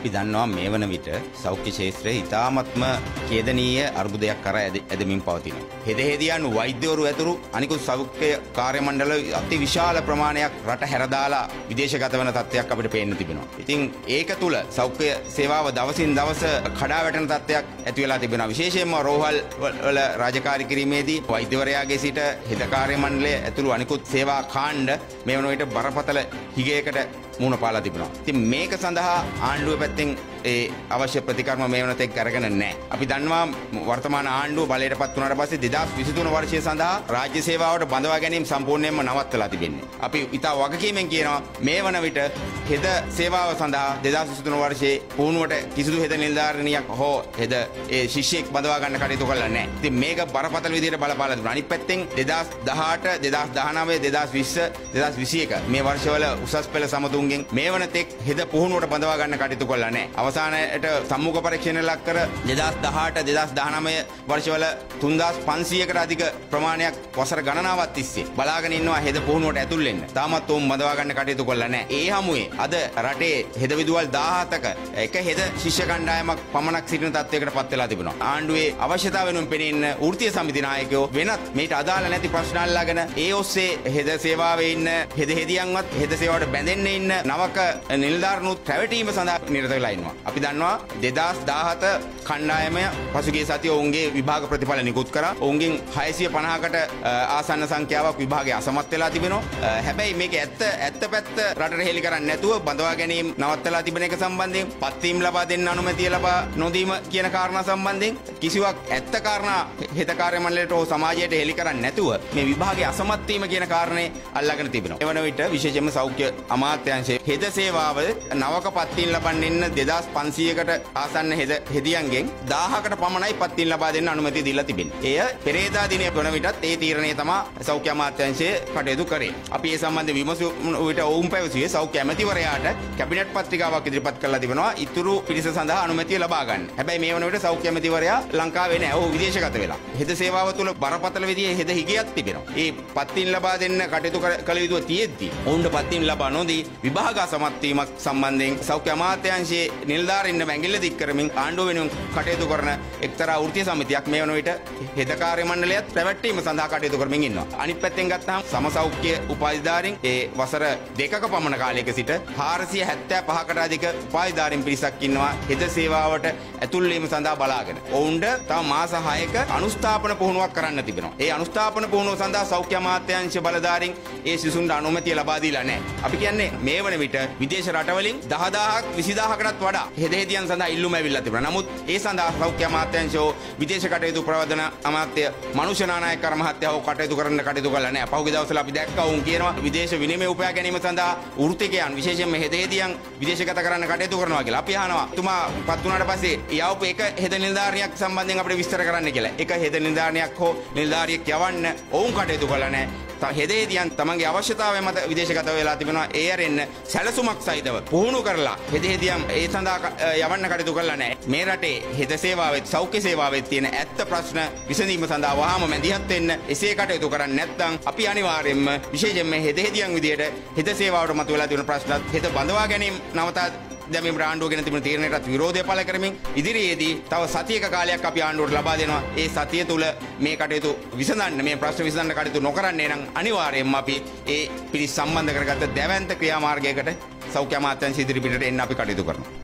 අපි දන්නවා මේ වන විට සෞඛ්‍ය ක්ෂේත්‍රයේ ඉතාමත්ම ඛේදනීය අර්බුදයක් කරා ඇදමින් පවතිනවා. හෙදහෙදියන් වෛද්‍යවරු ඇතුළු අනිකුත් සෞඛ්‍ය කාර්ය මණ්ඩල අති විශාල ප්‍රමාණයක් රට හැරදාලා විදේශගත වන තත්ත්වයක් අපිට පේන්න තිබෙනවා. ඉතින් ඒක තුල සෞඛ්‍ය සේවාව දවසින් දවස කඩා වැටෙන තත්ත්වයක් ඇති වෙලා තිබෙනවා. විශේෂයෙන්ම රෝහල් වල රාජකාරී කිරීමේදී වෛද්‍යවරයාගේ සිට හෙද කාර්ය මණ්ඩලය ඇතුළු අනිකුත් සේවා කාණ්ඩ මේ වන විට බරපතල හිගයකට මුණ පාලා තිබෙනවා. ඉතින් මේක සඳහා ආණ්ඩුව පැත්තෙන් ඒ අවශ්‍ය ප්‍රතිකර්ම මේ වනතෙක් අරගෙන නැහැ. අපි දන්නවා වර්තමාන ආණ්ඩුව බලයට පත් වුණාට පස්සේ 2023 වර්ෂය සඳහා රාජ්‍ය සේවාවට බඳවා ගැනීම සම්පූර්ණයෙන්ම නවත්තලා තිබෙන්නේ. අපි ඉතා වගකීමෙන් කියනවා මේ වන විට හෙද සේවාව සඳහා 2023 වර්ෂයේ පුහුණුවට කිසිදු හෙද නිලධාරිනියක් හෝ හෙද ශිෂ්‍යෙක් බඳවා ගන්න කටයුතු කළා නැහැ. ඉතින් මේක බරපතල විදිහට බලපාලා තිබුණා. අනිත් පැත්තෙන් 2018, 2019, 2020, 2021 මේ වර්ෂවල උසස් පෙළ සමතුන්ගෙන් මේ වනතෙක් හෙද පුහුණුවට බඳවා ගන්න කටයුතු කළා නැහැ. අවසානයේට සම්මුඛ පරීක්ෂණ ලක් කර 2018 2019 වර්ෂවල 3500කට අධික ප්‍රමාණයක් වසර ගණනාවක් තිස්සේ බලාගෙන ඉන්නවා හෙද පුහුණුවට ඇතුල් වෙන්න. තාමත් උන් බඳවා ගන්න කටයුතු කළා නැහැ. ඒ හැමුවේ අද රටේ හෙද විදුවල් 17ක එක හෙද ශිෂ්‍ය කණ්ඩායමක් පමණක් සිටින තත්ත්වයකට පත් වෙලා තිබෙනවා. ආණ්ඩුවේ අවශ්‍යතාව වෙනුවෙන් පෙනෙන වෘත්තීය සමිති නායකයෝ වෙනත් මේට අදාළ නැති ප්‍රශ්න අල්ලාගෙන ඒ ඔස්සේ හෙද සේවාවේ ඉන්න හෙදියන්වත් හෙද සේවාවට බැඳෙන්න ඉන්න නවක නිලධාරීනුත් රැවටීම සඳහා නිරත වෙලා ඉන්නවා. අපි දන්නවා 2017 කණ්ඩායම පසුගිය සතියේ ඔවුන්ගේ විභාග ප්‍රතිඵල නිකුත් කරා. ඔවුන්ගෙන් 650කට ආසන්න සංඛ්‍යාවක් විභාගයේ අසමත් වෙලා තිබෙනවා. හැබැයි මේක ඇත්ත පැත්ත රටට හෙළි කරන්නේ නැතුව බඳවා ගැනීම නවත්තලා තිබෙන එක සම්බන්ධයෙන් පත්වීම් ලබා දෙන්න අනුමැතිය ලබා නොදීම කියන කාරණා සම්බන්ධයෙන් කිසිවක් ඇත්ත කාරණා හෙද කාර්ය මණ්ඩලයට හෝ සමාජයට හෙළි කරන්නේ නැතුව මේ විභාගයේ අසමත් වීම කියන කාරණේ අල්ලාගෙන තිබෙනවා. එවන විට විශේෂයෙන්ම සෞඛ්‍ය අමාත්‍යාංශයේ හෙද සේවාව නවක පත්වීම් ලබන්න 2500කට ආසන්න හෙදියන්ගෙන් 1000කට පමණයි පත්වීම් ලබා දෙන්න අනුමැතිය දීලා තිබෙනවා. එය පෙරේදා දිනේ වන විටත් ඒ තීරණය තමයි සෞඛ්‍ය අමාත්‍යාංශයේ කටයුතු කරේ. අපි ඒ සම්බන්ධ විමසු විට ඔවුන් පැවසුවේ සෞඛ්‍ය ඇමතිවරයාට කැබිනට් පත්‍රිකාවක් ඉදිරිපත් කරලා තිබෙනවා ඉතුරු පිරිස සඳහා අනුමැතිය ලබා ගන්න. හැබැයි මේ වන විට සෞඛ්‍ය ඇමතිවරයා ලංකාවේ නැහැ. ඔහු විදේශගත වෙලා. හෙද සේවාව තුළ බරපතල විදිහේ හෙද හිගයක් තිබෙනවා. ඒ පත්වීම් ලබා දෙන්න කටයුතු කළ යුතු තියෙද්දි ඔවුන්ට පත්වීම් ලබා නොදී විභාග අසමත් වීමක් සම්බන්ධයෙන් සෞඛ්‍ය අමාත්‍යාංශයේ නිලධාරීන් මැංගිල්ල දික් කරමින් ආණ්ඩුව වෙනුවෙන් කටයුතු කරන එක්තරා වෘත්තීය සමිතියක් මේ වන විට හෙද කාර්ය මණ්ඩලයත් පැවැත්වීම සඳහා කටයුතු කරමින් ඉන්නවා. අනිත් පැත්තෙන් ගත්තාම සම සෞඛ්‍ය උපාධිධාරීන් ඒ වසර 2ක පමණ කාලයක සිට 475කට අධික උපාධිධාරීන් පිරිසක් ඉන්නවා හෙද සේවාවට ඇතුල් වීම සඳහා බලාගෙන. ඔවුන්ට තව මාස 6ක අනුස්ථාපන පුහුණුවක් කරන්න තිබෙනවා. ඒ අනුස්ථාපන පුහුණුව සඳහා සෞඛ්‍ය අමාත්‍යාංශ බලධාරීන් ඒ සිසුන්ට අනුමැතිය ලබා දීලා නැහැ. අපි කියන්නේ මේ වන විට විදේශ රටවලින් 10000ක් 20000කටත් වඩා හෙදහෙදියන් සඳහා ඉල්ලුම ඇවිල්ලා තිබෙනවා. නමුත් ඒ සඳහා සෞඛ්‍ය අමාත්‍යාංශෝ විදේශ කටයුතු ප්‍රවර්ධන අමාත්‍ය මනුෂ්‍ය නානායක මහත්තයා කටයුතු කළා නැහැ. පහුගිය දවස්වල අපි දැක්කා වුන් කියනවා විදේශ විනිමය උපයා ගැනීම සඳහා වෘත්තිකයන් විශේෂයෙන්ම හෙදහෙදියන් විදේශගත කරන්න කටයුතු කරනවා කියලා. අපි අහනවා තුමා පත් වුණාට පස්සේ යවපු එක හෙද නිලධාරියක් සම්බන්ධයෙන් අපිට විස්තර කරන්න කියලා. එක හෙද නිලධාරියක් හෝ නිලධාරියෙක් යවන්න ඔවුන් කටයුතු කළා නැහැ. හෙදහෙදියන් තමන්ගේ අවශ්‍යතාවය මත විදේශගත වෙලා තිබෙනවා. ඒ ඇරෙන්න සැලසුමක් සහිතව පුහුණු කරලා හෙදහෙදියන් ඒ සඳහා යවන්න කටයුතු කළා නැහැ. මේ රටේ හෙද සේවාවෙත් සෞඛ්‍ය සේවාවෙත් තියෙන ඇත්ත ප්‍රශ්න විසඳීම සඳහා වහාම මැදිහත් වෙන්න එසේ කටයුතු කරන්නේ නැත්නම් අපි අනිවාර්යයෙන්ම විශේෂයෙන්ම හෙදහෙදියන් විදියට හෙද සේවාවට මතුවලා තියෙන ප්‍රශ්නත් හෙද බඳවා ගැනීම නවතා දැමීම ආණ්ඩුව ගැන තිබෙන තීරණයටත් විරෝධය පළ කරමින් ඉදිරියේදී තව සතියක කාලයක් අපි ආණ්ඩුවට ලබා දෙනවා. ඒ සතිය තුල මේ කටයුතු විසඳන්න මේ ප්‍රශ්න විසඳන්න කටයුතු නොකරන්නේ නම් අනිවාර්යයෙන්ම අපි ඒ පිරිස් සම්බන්ධ කරගත්ත දැවැන්ත ක්‍රියාමාර්ගයකට සෞඛ්‍ය අමාත්‍යාංශ ඉදිරිපිටට එන්න අපි කටයුතු කරනවා.